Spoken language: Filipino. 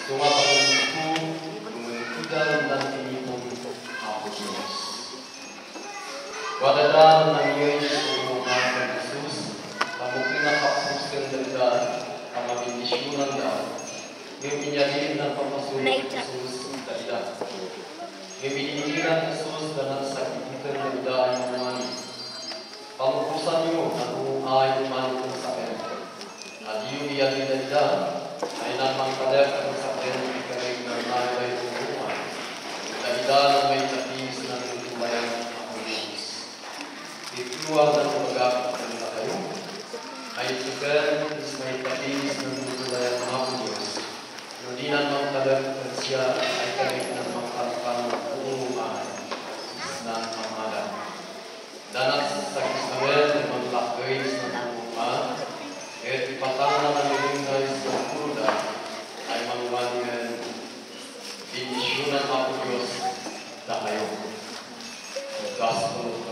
Sumapagpupo, lumulikudan ng tinipong Apo Diyos. Wadadaan ng iyo'y sumuhan ng Jesus, pamukli na kapus ng dagdag, ang mabindisyonan daw. Yung pinyarin ng pamasulo ng Jesus, dagdag. Yung biniliran ng Jesus, dalang sa kikitan ng daan ng mani. Pamukusan niyo ang umuhay ng mani ng sakit. At yung iyalin dagdag, ay namang kalep ang sakit ng ikarig ng nalay ng umuhay. Dagdag ang may tapis ng tumayan ang Diyos. Ituwag ng pagkakit ng tayo, ay itukan is may tapis ng tumayan ang Diyos. Nung di namang kalep ang siya ay karig ng makampang umuhay. Isang pamadan. Danak sa Kisawel ng mga lakways ng umuhay, at ipatang naman yung guys ng kuruda ay mangwangan bindisyonan Apo Diyos tayo. The Gospel